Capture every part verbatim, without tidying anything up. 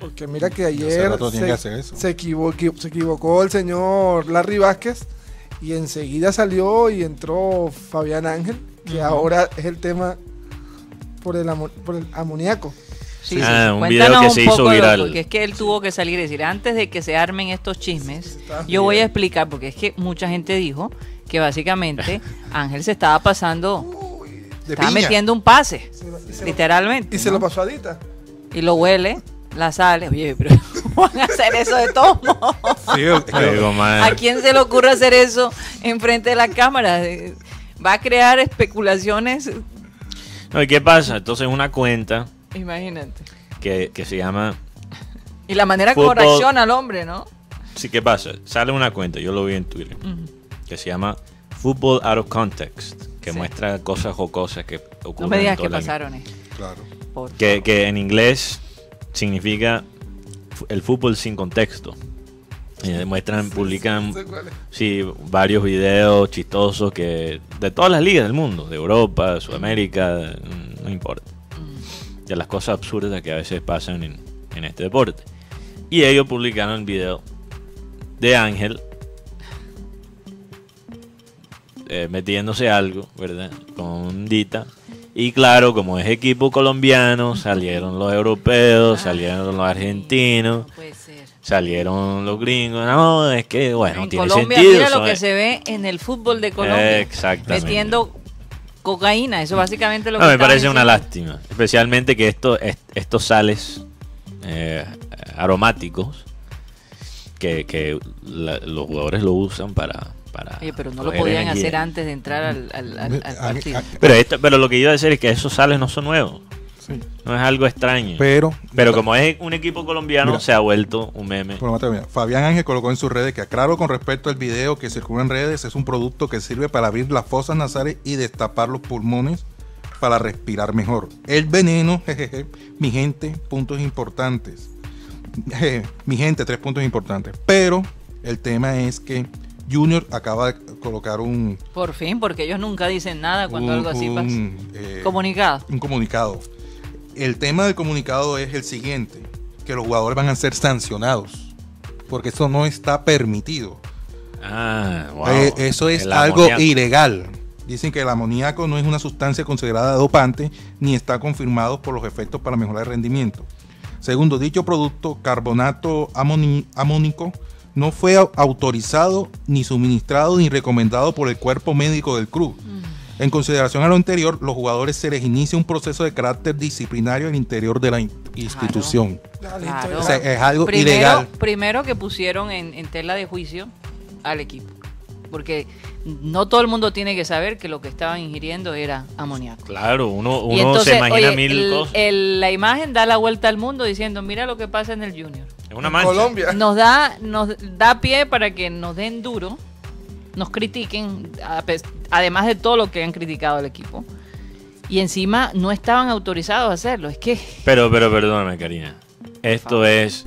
Porque mira que ayer se, que hacer eso. Se, equivocó, se equivocó el señor Larry Vázquez y enseguida salió y entró Fabián Ángel, que uh-huh. ahora es el tema por el, amo, por el amoníaco. Sí, ah, sí. Un video que se hizo viral. Porque es que él tuvo que salir y decir, antes de que se armen estos chismes, yo bien. voy a explicar, porque es que mucha gente dijo que básicamente Ángel se estaba pasando, Uy, estaba piña. metiendo un pase, se lo, literalmente. Y ¿no? se lo pasó a Dita. Y lo huele, la sale. Oye, pero van a hacer eso de todos modos. Sí, ¿a quién se le ocurre hacer eso enfrente de la cámara? Va a crear especulaciones. No, ¿y qué pasa? Entonces una cuenta... Imagínate. Que, que se llama... Y la manera como reacciona el hombre, ¿no? Sí, ¿qué pasa? Sale una cuenta, yo lo vi en Twitter, uh-huh. que se llama Football Out of Context, que sí. muestra cosas jocosas que ocurren. No me digas que pasaron esto. Claro. Que, que en inglés significa el fútbol sin contexto. Y muestran, sí, publican sí, varios videos chistosos que de todas las ligas del mundo, de Europa, Sudamérica, no importa. De las cosas absurdas que a veces pasan en, en este deporte. Y ellos publicaron el video de Ángel eh, metiéndose algo, ¿verdad? Con Dita. Y claro, como es equipo colombiano, salieron los europeos, ah, salieron los argentinos, no puede ser. Salieron los gringos. No, es que, bueno, en tiene Colombia, sentido. Mira lo que se ve en el fútbol de Colombia. Exactamente. Metiendo cocaína, eso básicamente lo no, que me parece diciendo. Una lástima, especialmente que esto, est, estos sales eh, aromáticos que, que la, los jugadores lo usan para, para Oye, pero no lo podían energía. hacer antes de entrar al, al, al, al partido. Pero, esto, pero lo que iba a decir es que esos sales no son nuevos. Sí. No es algo extraño. Pero, pero como es un equipo colombiano, mira, se ha vuelto un meme. Bueno, mira, Fabián Ángel colocó en sus redes que aclaro con respecto al video que circula en redes, es un producto que sirve para abrir las fosas nasales y destapar los pulmones para respirar mejor. El veneno, jejeje, mi gente, puntos importantes. Jeje, mi gente, tres puntos importantes. Pero el tema es que Junior acaba de colocar un... Por fin, porque ellos nunca dicen nada cuando un, algo así un, pasa. Eh, comunicado. Un comunicado. El tema del comunicado es el siguiente, que los jugadores van a ser sancionados, porque eso no está permitido. Ah, wow. Eh, eso es el algo amoníaco. Ilegal. Dicen que el amoníaco no es una sustancia considerada dopante, ni está confirmado por los efectos para mejorar el rendimiento. Segundo, dicho producto, carbonato amoni- amónico, no fue autorizado, ni suministrado, ni recomendado por el cuerpo médico del club. Mm. En consideración a lo anterior, los jugadores se les inicia un proceso de carácter disciplinario al interior de la institución. Claro. Claro. O sea, es algo primero, ilegal. Primero que pusieron en, en tela de juicio al equipo, porque no todo el mundo tiene que saber que lo que estaban ingiriendo era amoníaco. Claro, uno, uno entonces, se imagina oye, mil el, cosas. El, la imagen da la vuelta al mundo diciendo, mira lo que pasa en el Junior. Es una mancha. Colombia. Nos da, nos da pie para que nos den duro, nos critiquen, además de todo lo que han criticado al equipo. Y encima no estaban autorizados a hacerlo. Es que... Pero, pero, perdóname, Karina. Esto es...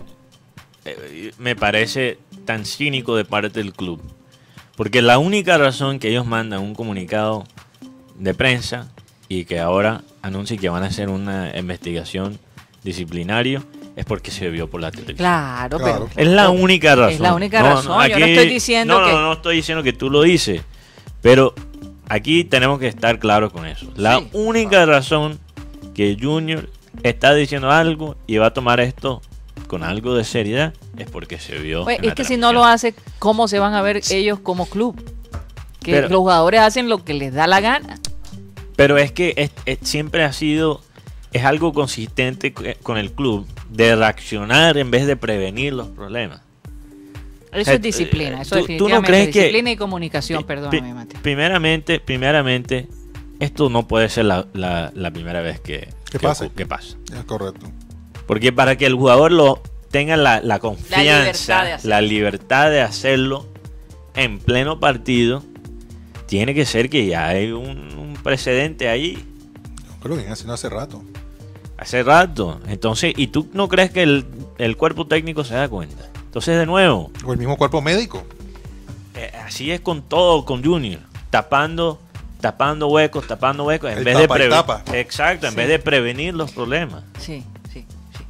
Eh, me parece tan cínico de parte del club. Porque la única razón que ellos mandan un comunicado de prensa y que ahora anuncian que van a hacer una investigación disciplinaria es porque se vio por la televisión. Claro, claro. pero... Es la única razón. Es la única no, razón. No, aquí, Yo no estoy diciendo no, que... No, no estoy diciendo que tú lo dices. Pero aquí tenemos que estar claros con eso. La sí. única razón que Junior está diciendo algo y va a tomar esto con algo de seriedad es porque se vio. Oye, es que si no lo hace, ¿cómo se van a ver ellos como club? Que pero, los jugadores hacen lo que les da la gana. Pero es que es, es, siempre ha sido, es algo consistente con el club de reaccionar en vez de prevenir los problemas. Eso o sea, es disciplina, eso ¿tú, definitivamente ¿tú no crees disciplina que, y comunicación, pi, perdóname, Mate. Primeramente, primeramente, esto no puede ser la, la, la primera vez que, ¿Qué que, pasa? que pasa. Es correcto. Porque para que el jugador lo tenga la, la confianza, la libertad, la libertad de hacerlo en pleno partido, tiene que ser que ya hay un, un precedente ahí. Yo creo que viene haciendo hace rato. Hace rato. Entonces, ¿y tú no crees que el, el cuerpo técnico se da cuenta? Entonces, de nuevo. O el mismo cuerpo médico. Eh, así es con todo, con Junior. Tapando, tapando huecos, tapando huecos. En el vez tapa de y tapa. Exacto, en sí. vez de prevenir los problemas. Sí, sí, sí.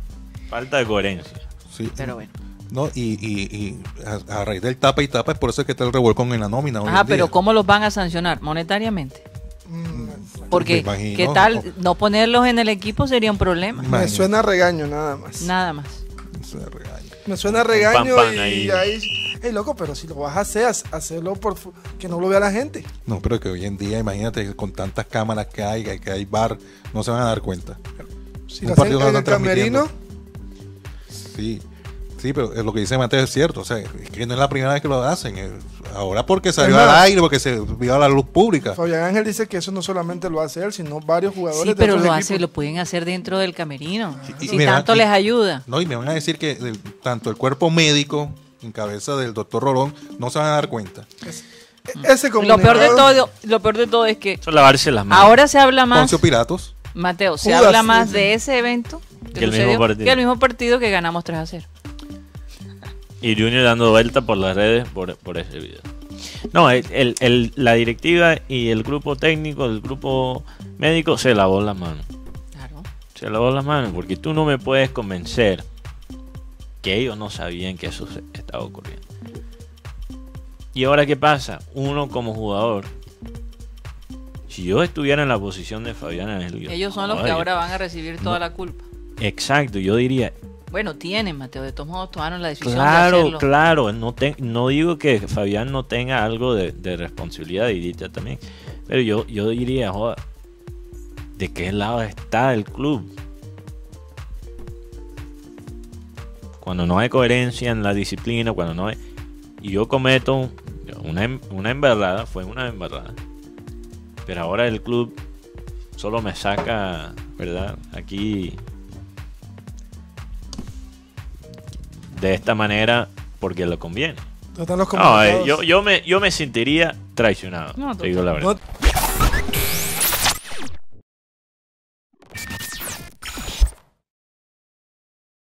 Falta de coherencia. Sí. Pero bueno. No, y, y, y a, a raíz del tapa y tapa es por eso es que está el revolcón en la nómina. Ah, pero ¿cómo los van a sancionar? ¿Monetariamente? Mm, Porque, imagino, ¿qué tal? No, no ponerlos en el equipo sería un problema. Me imagino. Suena a regaño, nada más. Nada más. Me suena a regaño. Me suena a regaño pan, pan, y ahí. ahí hey, loco, pero si lo vas a hacer, hacerlo por que no lo vea la gente. No, pero que hoy en día, imagínate, con tantas cámaras que hay, que hay bar, no se van a dar cuenta. Si un lo partido hacen en el camerino. Sí. Sí, pero lo que dice Mateo es cierto, o sea, es que no es la primera vez que lo hacen, ahora porque salió al aire, porque se vio a la luz pública. Fabián Ángel dice que eso no solamente lo hace él, sino varios jugadores. Sí, pero lo hace, lo pueden hacer dentro del camerino, sí, si tanto van, les ayuda. No, y me van a decir que el, tanto el cuerpo médico, en cabeza del doctor Rolón, no se van a dar cuenta. Es, ese lo peor de todo, lo peor de todo es que eso lavarse las manos. Ahora se habla más. Poncio Pilatos. Mateo, se Judas, habla más sí, de ese evento que, que, el mismo partido. que el mismo partido que ganamos tres a cero. Y Junior dando vuelta por las redes por, por ese video. No, el, el, el, la directiva y el grupo técnico, el grupo médico se lavó las manos. Claro. Se lavó las manos porque tú no me puedes convencer que ellos no sabían que eso estaba ocurriendo. ¿Y ahora qué pasa? Uno como jugador, si yo estuviera en la posición de Fabián Ángel, ellos son los que ahora van a recibir toda no, la culpa. Exacto, yo diría... Bueno, tienen, Mateo, de todos modos tomaron la decisión claro, de hacerlo. Claro, claro, no, te, no digo que Fabián no tenga algo de, de responsabilidad y dicha también, pero yo, yo diría, joder, ¿de qué lado está el club? Cuando no hay coherencia en la disciplina, cuando no hay... Y yo cometo una, una embarrada, fue una embarrada, pero ahora el club solo me saca, ¿verdad? Aquí... de esta manera porque le conviene. No, eh, yo, yo, me, yo me sentiría traicionado, no, te digo la verdad. No.